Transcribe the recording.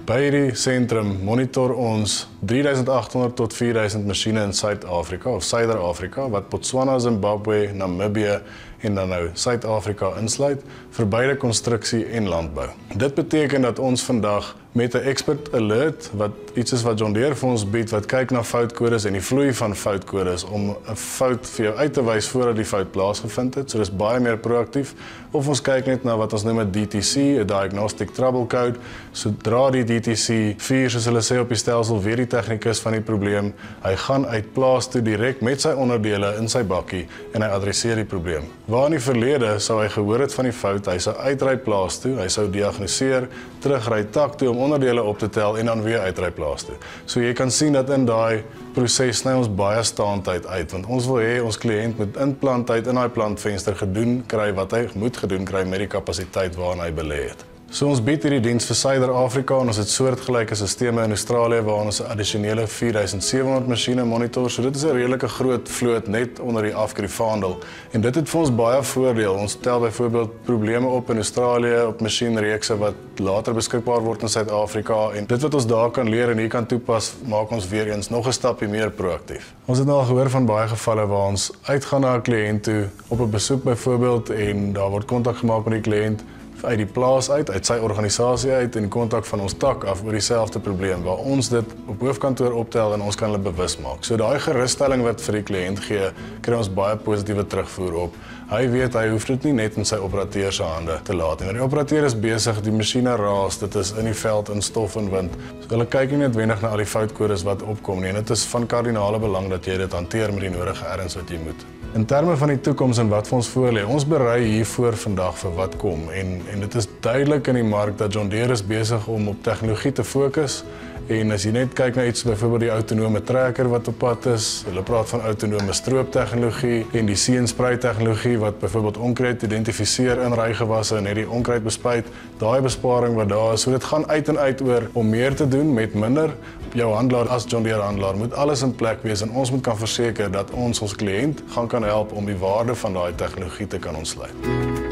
By hierdie sentrum monitor ons 3800 tot 4000 masjiene in Suid-Afrika of Suider-Afrika wat Botswana, Zimbabwe, Namibië en dan nou Suid-Afrika insluit vir beide konstruksie en landbou. Dit beteken dat ons vandag met 'n expert alert wat iets is wat John Deere vir ons bied wat kyk na foutkodes en die vloei van foutkodes om 'n fout vir jou uit te wys voordat die fout plaasgevind het. So dis baie meer proaktief. Of ons kyk net na wat ons noem 'n DTC, 'n Diagnostic Trouble Code. Sodra die DTC 4 soos hulle sê op die stelsel weer die tegnikus van die probleem, hy gaan uit plaas toe direk met sy onderdele in sy bakkie en hy adresseer die probleem. Waar in die verlede sou hy gehoor het van die fout, hy sou uitry plaas toe, hy sou diagnoseer, terugry tak toe om onderdele op te tel en dan weer uitry plaas toe. So jy kan sien dat in daai proses sny ons baie staantyd uit, want ons wil hê ons kliënt moet in planttyd in daai plantvenster gedoen kry wat hy moet gedoen kry met die kapasiteit waarna hy belê het. So ons bied hierdie diens vir Suider-Afrika en ons het soortgelyke sisteme in Australië waar ons 'n addisionele 4700 masjiene monitor. So dit is 'n redelike groot vloot net onder die afgriefvaandel en dit het vir ons baie voordeel. Ons tel byvoorbeeld probleme op in Australië op masjienreekse wat later beskikbaar word in Suid-Afrika en dit wat ons daar kan leer en hier kan toepas, maak ons weer eens nog 'n stapie meer proaktief. Ons het nou al gehoor van baie gevalle waar ons uitgaan na 'n kliënt toe op 'n besoek byvoorbeeld en daar word kontak gemaak met die kliënt uit die plaas uit sy organisasie uit en kontak van ons tak af oor dieselfde probleem waar ons dit op hoofkantoor optel en ons kan hulle bewus maak. So daai gerusstelling wat vir die kliënt gee, kry ons baie positiewe terugvoer op. Hy weet hy hoef dit nie net in sy operateur se hande te laat nie. Die operateur is besig, die masjiene raas, dit is in die veld in stof en wind. So hulle kyk nie noodwendig na al die foutkodes wat opkom nie en dit is van kardinale belang dat jy dit hanteer met die nodige erns wat jy moet. In terme van die toekoms en wat vir ons voorlê, ons berei hiervoor vandag vir wat kom en dit is duidelik in die mark dat John Deere is besig om op tegnologie te fokus en as jy net kyk na iets byvoorbeeld die autonome trekker wat op pad is, hulle praat van autonome strooptegnologie en die seensprei tegnologie wat byvoorbeeld onkruid identifiseer in rygewasse en net die onkruid bespuit, daai besparing wat daar is, so dit gaan uit en uit oor om meer te doen met minder. Jou handelaar as John Deere handelaar moet alles in plek wees en ons moet kan verseker dat ons kliënt gaan kan help om die waarde van daai tegnologie te kan ontsluit.